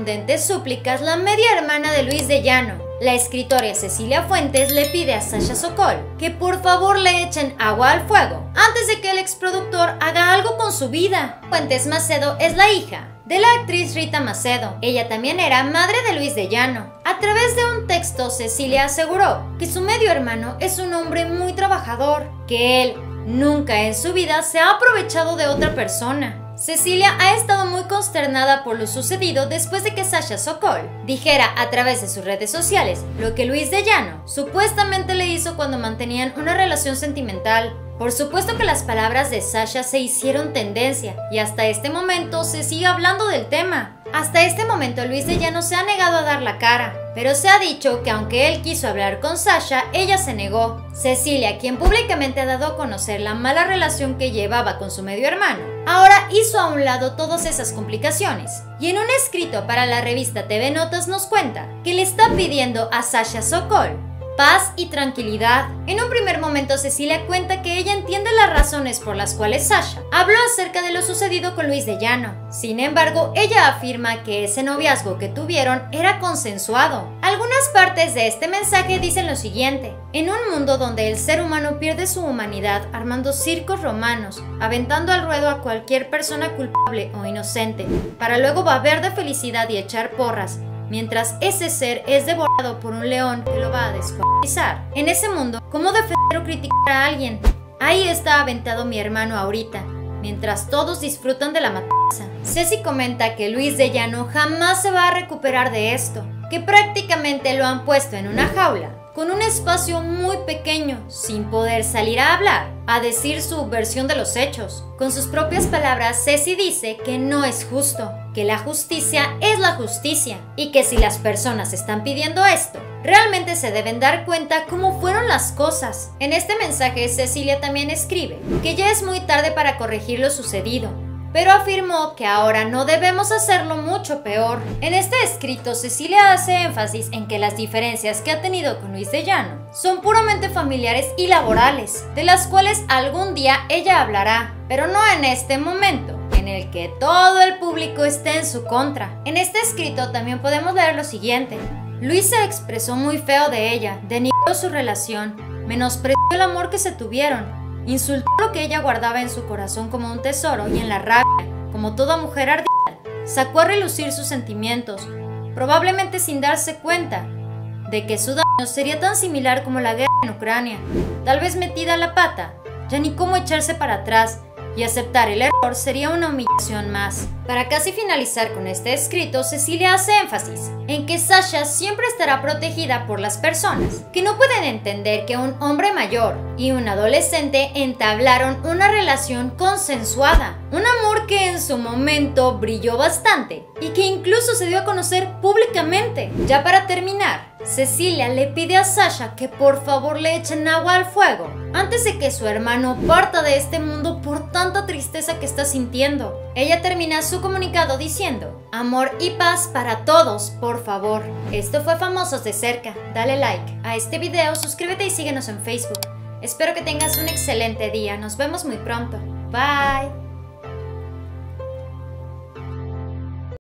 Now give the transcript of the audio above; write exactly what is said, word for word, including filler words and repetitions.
contundentes súplicas, la media hermana de Luis de Llano, la escritora Cecilia Fuentes, le pide a Sasha Sokol que por favor le echen agua al fuego antes de que el exproductor haga algo con su vida. Fuentes Macedo es la hija de la actriz Rita Macedo. Ella también era madre de Luis de Llano. A través de un texto, Cecilia aseguró que su medio hermano es un hombre muy trabajador, que él nunca en su vida se ha aprovechado de otra persona. Cecilia ha estado muy consternada por lo sucedido después de que Sasha Sokol dijera a través de sus redes sociales lo que Luis de Llano supuestamente le hizo cuando mantenían una relación sentimental. Por supuesto que las palabras de Sasha se hicieron tendencia y hasta este momento se sigue hablando del tema. Hasta este momento Luis de Llano se ha negado a dar la cara, pero se ha dicho que aunque él quiso hablar con Sasha, ella se negó. Cecilia, quien públicamente ha dado a conocer la mala relación que llevaba con su medio hermano, ahora hizo a un lado todas esas complicaciones y en un escrito para la revista T V Notas nos cuenta que le está pidiendo a Sasha Sokol paz y tranquilidad. En un primer momento Cecilia cuenta que ella entiende las razones por las cuales Sasha habló acerca de lo sucedido con Luis de Llano. Sin embargo, ella afirma que ese noviazgo que tuvieron era consensuado. Algunas partes de este mensaje dicen lo siguiente: en un mundo donde el ser humano pierde su humanidad armando circos romanos, aventando al ruedo a cualquier persona culpable o inocente, para luego babear de felicidad y echar porras, mientras ese ser es devorado por un león que lo va a descuartizar. En ese mundo, ¿cómo defender o criticar a alguien? Ahí está aventado mi hermano ahorita, mientras todos disfrutan de la matanza. Ceci comenta que Luis de Llano jamás se va a recuperar de esto, que prácticamente lo han puesto en una jaula, con un espacio muy pequeño, sin poder salir a hablar, a decir su versión de los hechos. Con sus propias palabras, Ceci dice que no es justo, que la justicia es la justicia y que si las personas están pidiendo esto, realmente se deben dar cuenta cómo fueron las cosas. En este mensaje, Cecilia también escribe que ya es muy tarde para corregir lo sucedido, pero afirmó que ahora no debemos hacerlo mucho peor. En este escrito, Cecilia hace énfasis en que las diferencias que ha tenido con Luis de Llano son puramente familiares y laborales, de las cuales algún día ella hablará, pero no en este momento, en el que todo el público esté en su contra. En este escrito también podemos leer lo siguiente: Luis se expresó muy feo de ella, denigró su relación, menospreció el amor que se tuvieron, insultó lo que ella guardaba en su corazón como un tesoro y en la rabia, como toda mujer ardida, sacó a relucir sus sentimientos, probablemente sin darse cuenta de que su daño sería tan similar como la guerra en Ucrania. Tal vez metida a la pata, ya ni cómo echarse para atrás, y aceptar el error sería una humillación más. Para casi finalizar con este escrito, Cecilia hace énfasis en que Sasha siempre estará protegida por las personas que no pueden entender que un hombre mayor y un adolescente entablaron una relación consensuada, un amor que en su momento brilló bastante y que incluso se dio a conocer públicamente. Ya para terminar, Cecilia le pide a Sasha que por favor le echen agua al fuego antes de que su hermano parta de este mundo por tanta tristeza que está sintiendo. Ella termina su comunicado diciendo: amor y paz para todos, por favor. Esto fue Famosos de Cerca. Dale like a este video, suscríbete y síguenos en Facebook. Espero que tengas un excelente día. Nos vemos muy pronto. Bye.